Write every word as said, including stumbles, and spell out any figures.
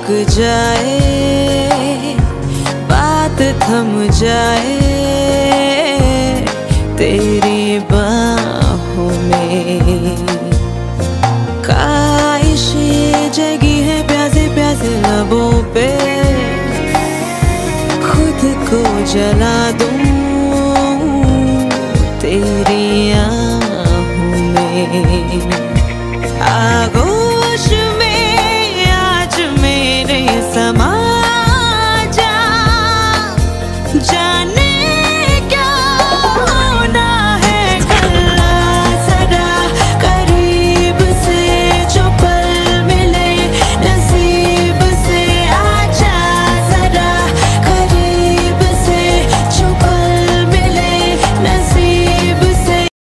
जाए, बात थम जाए तेरी बाहों में। काश ये जगी है प्यासे प्यासे लबों पे, खुद को जला दूं तेरी आहों में। आगो